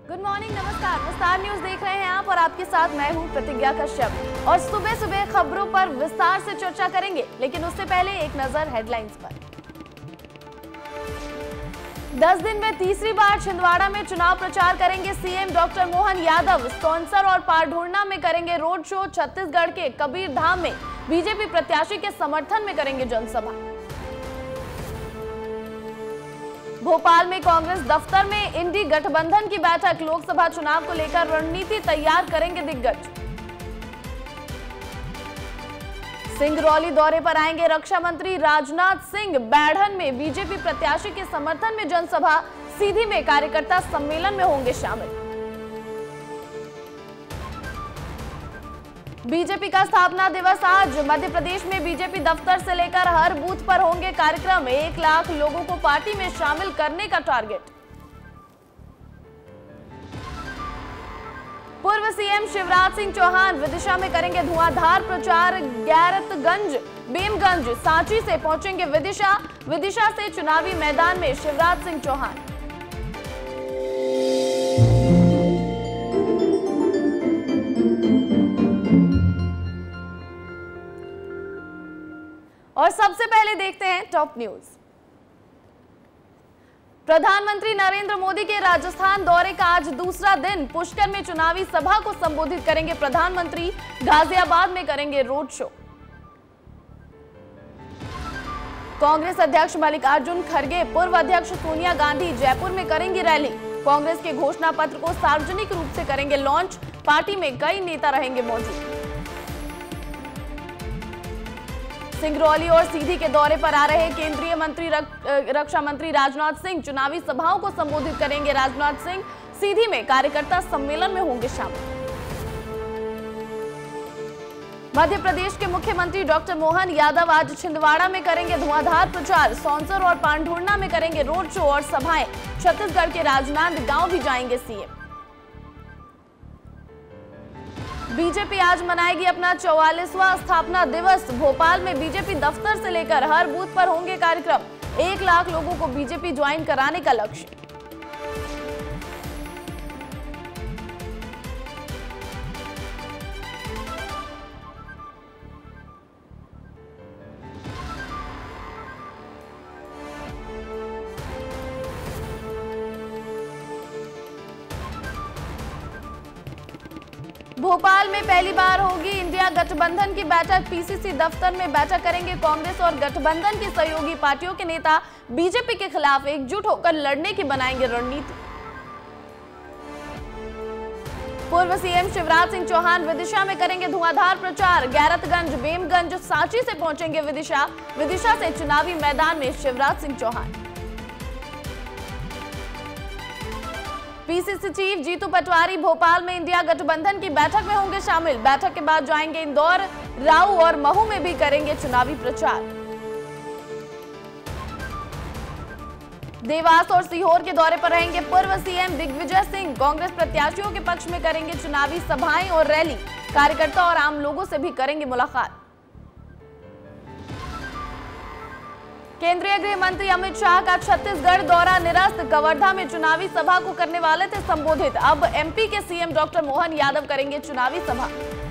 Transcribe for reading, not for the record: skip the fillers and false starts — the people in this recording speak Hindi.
गुड मॉर्निंग, नमस्कार। विस्तार न्यूज देख रहे हैं आप और आपके साथ मैं हूं प्रतिज्ञा कश्यप। और सुबह सुबह खबरों पर विस्तार से चर्चा करेंगे, लेकिन उससे पहले एक नजर हेडलाइंस पर। 10 दिन में तीसरी बार छिंदवाड़ा में चुनाव प्रचार करेंगे सीएम डॉक्टर मोहन यादव। सौंसर और पारढूर्णा में करेंगे रोड शो। छत्तीसगढ़ के कबीरधाम में बीजेपी प्रत्याशी के समर्थन में करेंगे जनसभा। भोपाल में कांग्रेस दफ्तर में इंडी गठबंधन की बैठक। लोकसभा चुनाव को लेकर रणनीति तैयार करेंगे दिग्गज। सिंगरौली दौरे पर आएंगे रक्षा मंत्री राजनाथ सिंह। बैढ़न में बीजेपी प्रत्याशी के समर्थन में जनसभा। सीधी में कार्यकर्ता सम्मेलन में होंगे शामिल। बीजेपी का स्थापना दिवस आज। मध्य प्रदेश में बीजेपी दफ्तर से लेकर हर बूथ पर होंगे कार्यक्रम। 1 लाख लोगों को पार्टी में शामिल करने का टारगेट। पूर्व सीएम शिवराज सिंह चौहान विदिशा में करेंगे धुआंधार प्रचार। गैरतगंज, बेमगंज, सांची से पहुंचेंगे विदिशा से चुनावी मैदान में शिवराज सिंह चौहान। और सबसे पहले देखते हैं टॉप न्यूज। प्रधानमंत्री नरेंद्र मोदी के राजस्थान दौरे का आज दूसरा दिन। पुष्कर में चुनावी सभा को संबोधित करेंगे प्रधानमंत्री। गाजियाबाद में करेंगे रोड शो। कांग्रेस अध्यक्ष मल्लिकार्जुन खड़गे, पूर्व अध्यक्ष सोनिया गांधी जयपुर में करेंगी रैली। कांग्रेस के घोषणा पत्र को सार्वजनिक रूप से करेंगे लॉन्च। पार्टी में कई नेता रहेंगे मौजूद। सिंगरौली और सीधी के दौरे पर आ रहे केंद्रीय मंत्री रक्षा मंत्री राजनाथ सिंह चुनावी सभाओं को संबोधित करेंगे। राजनाथ सिंह सीधी में कार्यकर्ता सम्मेलन में होंगे शामिल। मध्य प्रदेश के मुख्यमंत्री डॉक्टर मोहन यादव आज छिंदवाड़ा में करेंगे धुआंधार प्रचार। सौंसर और पारढूर्णा में करेंगे रोड शो और सभाएं। छत्तीसगढ़ के राजनांदगांव भी जाएंगे सीएम। बीजेपी आज मनाएगी अपना 44वां स्थापना दिवस। भोपाल में बीजेपी दफ्तर से लेकर हर बूथ पर होंगे कार्यक्रम। 1 लाख लोगों को बीजेपी ज्वाइन कराने का लक्ष्य। भोपाल में पहली बार होगी इंडिया गठबंधन की बैठक। पीसीसी दफ्तर में बैठक करेंगे कांग्रेस और गठबंधन की सहयोगी पार्टियों के नेता। बीजेपी के खिलाफ एकजुट होकर लड़ने की बनाएंगे रणनीति। पूर्व सीएम शिवराज सिंह चौहान विदिशा में करेंगे धुआंधार प्रचार। गैरतगंज, बेमगंज, सांची से पहुंचेंगे विदिशा से चुनावी मैदान में शिवराज सिंह चौहान। पीसीसी चीफ जीतू पटवारी भोपाल में इंडिया गठबंधन की बैठक में होंगे शामिल। बैठक के बाद जाएंगे इंदौर, राऊ और महू में भी करेंगे चुनावी प्रचार। देवास और सीहोर के दौरे पर रहेंगे पूर्व सीएम दिग्विजय सिंह। कांग्रेस प्रत्याशियों के पक्ष में करेंगे चुनावी सभाएं और रैली। कार्यकर्ता और आम लोगों से भी करेंगे मुलाकात। केंद्रीय गृह मंत्री अमित शाह का छत्तीसगढ़ दौरा निरस्त। कवर्धा में चुनावी सभा को करने वाले थे संबोधित। अब एमपी के सीएम डॉक्टर मोहन यादव करेंगे चुनावी सभा।